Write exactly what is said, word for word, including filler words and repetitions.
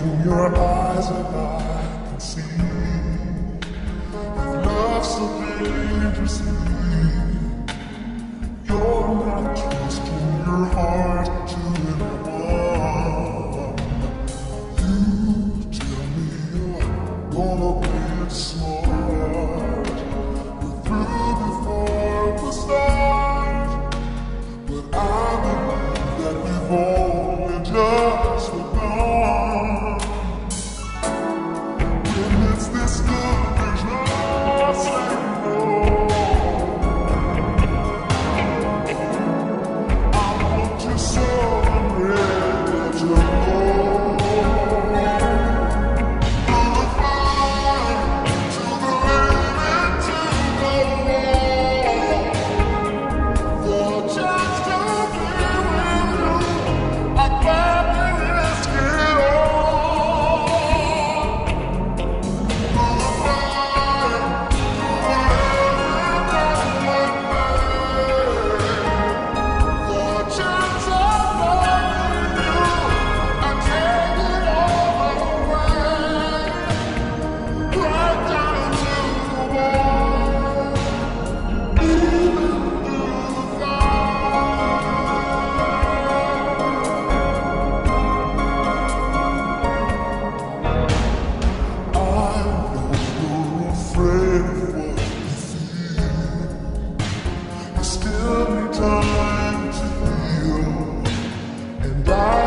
in your eyes and I can see you love so dangerously. You're not trusting your heart to anyone. You tell me you're gonna play it smart. We're through before the start, but I believe that we've only just begun. When it's this good, there's no saying no. I want you so I'm ready to go. Through the fire, to the limit, to the wall. For just to be with you, I'd gladly risk it all. Through the fire, through the limit, for a chance of loving you, I'd take it all away, right down to the wall, even through the fire. I know you're afraid of what you feel. You still need time to heal, and I